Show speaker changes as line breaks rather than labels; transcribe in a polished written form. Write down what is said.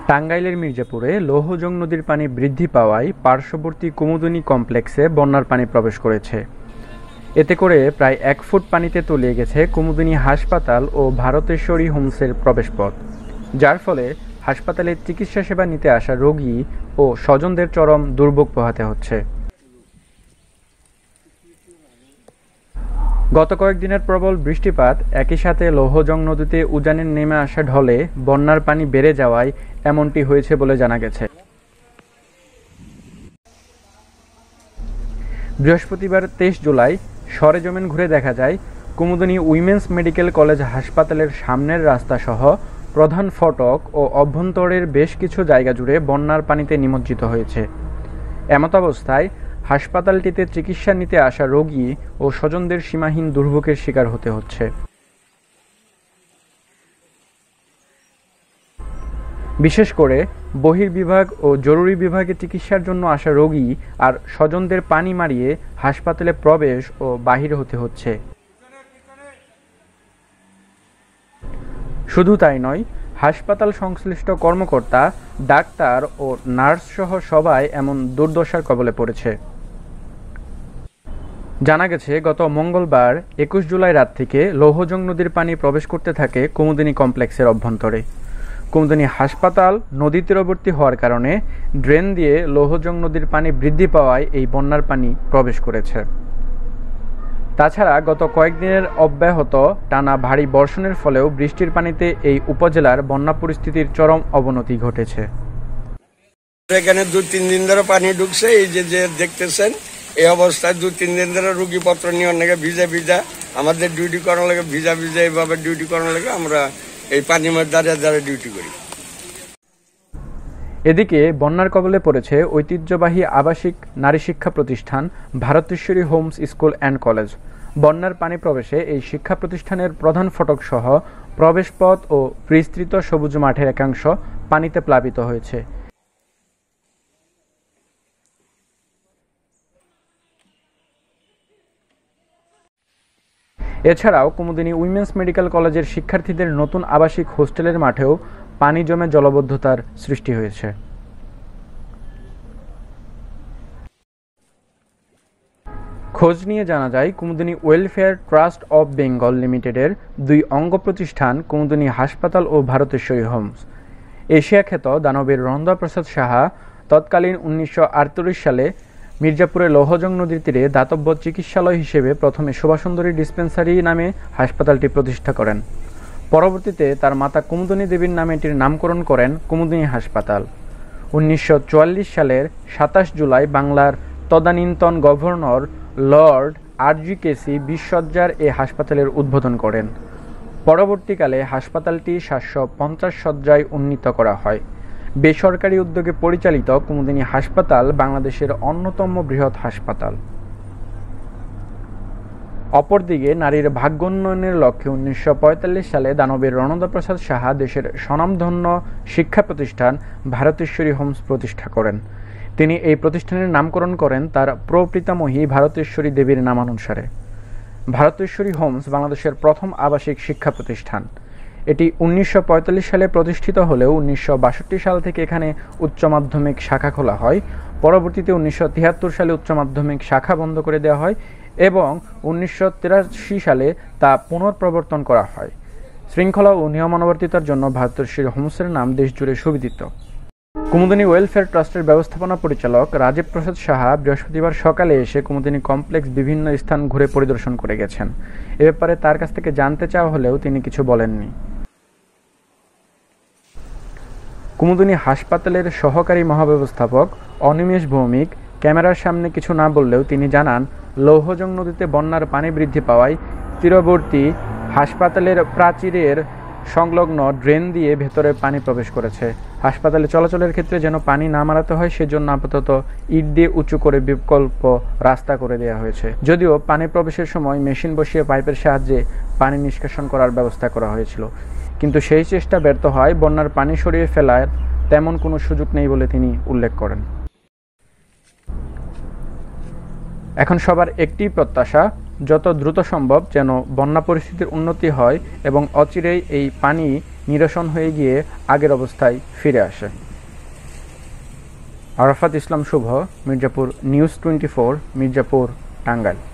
টাঙ্গাইলের মির্জাপুরে লৌহজং নদীর পানি বৃদ্ধি পাওয়ায় পার্শ্ববর্তী কুমুদিনী কমপ্লেক্সে বন্যার পানি প্রবেশ করেছে। এতে করে প্রায় ১ ফুট পানিতে তলিয়ে গেছে কুমুদিনী হাসপাতাল ও ভারতেশ্বরী হোমসের প্রবেশপথ, যার ফলে হাসপাতালে চিকিৎসা সেবা নিতে আসা রোগী ও স্বজনদের চরম দুর্ভোগ পোহাতে হচ্ছে। গত কয়েকদিনের প্রবল বৃষ্টিপাত একই সাথে লৌহজং নদীতে উজানের নেমে আসা ঢলে বন্যার পানি বেড়ে যাওয়ায় এমনটি হয়েছে বলে জানা গেছে। বৃহস্পতিবার ২৩ জুলাই সরেজমিন ঘুরে দেখা যায় কুমুদিনী উইমেন্স মেডিকেল কলেজ হাসপাতালের সামনের রাস্তা সহ প্রধান ফটক ও অভ্যন্তরের বেশ কিছু জায়গা জুড়ে বন্যার পানিতে নিমজ্জিত হয়েছে। এমতাবস্থায় হাসপাতালটিতে চিকিৎসা নিতে আসা রোগী ও স্বজনদের সীমাহীন দুর্ভোগের শিকার হতে হচ্ছে। বিশেষ করে বহির্বিভাগ ও জরুরি বিভাগে চিকিৎসার জন্য আসা রোগী আর স্বজনদের পানি মারিয়ে হাসপাতালে প্রবেশ ও বাহির হতে হচ্ছে। শুধু তাই নয়, হাসপাতাল সংশ্লিষ্ট কর্মকর্তা, ডাক্তার ও নার্স সহ সবাই এমন দুর্দশার কবলে পড়েছে। জানা গেছে, গত মঙ্গলবার ২১ জুলাই রাত থেকে লৌহজং নদীর পানি প্রবেশ করতে থাকে কুমুদিনী কমপ্লেক্সের অভ্যন্তরে। কুমুদিনী হাসপাতাল নদী তীরবর্তী হওয়ার কারণে ড্রেন দিয়ে লৌহজং নদীর পানি বৃদ্ধি পাওয়ায় এই বন্যার পানি প্রবেশ করেছে। তাছাড়া গত কয়েকদিনের অব্যাহত টানা ভারী বর্ষণের ফলেও বৃষ্টির পানিতে এই উপজেলার বন্যা পরিস্থিতির চরম অবনতি ঘটেছে।
এখানে ২-৩ দিন ধরে পানি ঢুকছে, এই যে দেখতেছেন এই অবস্থায় ২-৩ দিন ধরে রুগীপত্র নিয়ে অনেকে ভিজা আমাদের ডিউটি করার লাগে, ভিজা এইভাবে ডিউটি করার লাগে আমরা এই পানির মধ্যে দাঁড়িয়ে ডিউটি করি।
এদিকে বন্যার কবলে পড়েছে ঐতিহ্যবাহী আবাসিক নারী শিক্ষা প্রতিষ্ঠান Bharateshwari homes school and college. বন্যার পানি প্রবেশে এই শিক্ষা প্রতিষ্ঠানের প্রধান ফটক সহ প্রবেশপথ ও বিস্তৃত সবুজ মাঠের একাংশ পানিতে প্লাবিত হয়েছে। এছাড়াও কুমুদিনী উইমেন্স মেডিকেল কলেজের শিক্ষার্থীদের নতুন আবাসিক হোস্টেলের মাঠেও পানি জমে জলাবদ্ধতার সৃষ্টি হয়েছে। খোঁজ নিয়ে জানা যায়, Kumudini welfare trust of Bengal লিমিটেডের ২ অঙ্গ প্রতিষ্ঠান কুমুদিনী হাসপাতাল ও ভারতেশ্বরী হোমস এশিয়া খ্যাত দানবীর রন্ধা প্রসাদ সাহা তৎকালীন ১৯৪৮ সালে মির্জাপুরে লৌহজং নদীর তীরে দাতব্য চিকিৎসালয় হিসেবে প্রথমে শোভাসুন্দরী ডিসপেন্সারি নামে হাসপাতালটি প্রতিষ্ঠা করেন। পরবর্তীতে তার মাতা কুমুদিনী দেবীর নামে এটির নামকরণ করেন কুমুদিনী হাসপাতাল। ১৯৪৪ সালের ২৭ জুলাই বাংলার তদানীন্তন গভর্নর লর্ড RG-কেসি ২০ শয্যার এ হাসপাতালের উদ্বোধন করেন। পরবর্তীকালে হাসপাতালটি ৭৫০ শয্যায় উন্নীত করা হয়। বেসরকারি উদ্যোগে পরিচালিত কুমুদিনী হাসপাতাল বাংলাদেশের অন্যতম বৃহৎ হাসপাতাল। অপরদিকে নারীর ভাগ্যোন্নয়নের লক্ষ্যে ১৯৪৫ সালে দানবীর রণদা প্রসাদ সাহা দেশের স্বনামধন্য শিক্ষা প্রতিষ্ঠান ভারতেশ্বরী হোমস প্রতিষ্ঠা করেন। তিনি এই প্রতিষ্ঠানের নামকরণ করেন তার প্রপিতামহী ভারতেশ্বরী দেবীর নামানুসারে। ভারতেশ্বরী হোমস বাংলাদেশের প্রথম আবাসিক শিক্ষা প্রতিষ্ঠান। এটি ১৯৪৫ সালে প্রতিষ্ঠিত হলেও ১৯৬২ সাল থেকে এখানে উচ্চ মাধ্যমিক শাখা খোলা হয়। পরবর্তীতে ১৯৭৩ সালে উচ্চ মাধ্যমিক শাখা বন্ধ করে দেওয়া হয় এবং ১৯৮৩ সালে তা পুনঃপ্রবর্তন করা হয়। শৃঙ্খলা ও নিয়মানুবর্তিতার জন্য ভারতেশ্বরী হোমসের নাম দেশজুড়ে সুবিদিত। কুমুদিনী ওয়েলফেয়ার ট্রাস্টের ব্যবস্থাপনা পরিচালক রাজীব প্রসাদ সাহা বৃহস্পতিবার সকালে এসে কুমুদিনী কমপ্লেক্স বিভিন্ন স্থান ঘুরে পরিদর্শন করে গেছেন। এ ব্যাপারে তার কাছ থেকে জানতে চাওয়া হলেও তিনি কিছু বলেননি। কুমুদিনী হাসপাতালের সহকারী মহাব্যবস্থাপক অনিমেষ ভৌমিক ক্যামেরার সামনে কিছু না বললেও তিনি জানান, লৌহজং নদীতে বন্যার পানি বৃদ্ধি পাওয়ায় তীরবর্তী হাসপাতালের প্রাচীরের সংলগ্ন ড্রেন দিয়ে ভেতরে পানি প্রবেশ করেছে। হাসপাতালে চলাচলের ক্ষেত্রে যেন পানি না মারাতে হয় সেজন্য আপাতত ইট দিয়ে উঁচু করে বিকল্প রাস্তা করে দেওয়া হয়েছে। যদিও পানি প্রবেশের সময় মেশিন বসিয়ে পাইপের সাহায্যে পানি নিষ্কাশন করার ব্যবস্থা করা হয়েছিল, কিন্তু সেই চেষ্টা ব্যর্থ হয়। বন্যার পানি সরিয়ে ফেলার তেমন কোনো সুযোগ নেই বলে তিনি উল্লেখ করেন। এখন সবার একটি প্রত্যাশা, যত দ্রুত সম্ভব যেন বন্যা পরিস্থিতির উন্নতি হয় এবং অচিরেই এই পানি নিরসন হয়ে গিয়ে আগের অবস্থায় ফিরে আসে। আরাফাত ইসলাম শুভ, মির্জাপুর নিউজ 24, মির্জাপুর, টাঙ্গাইল।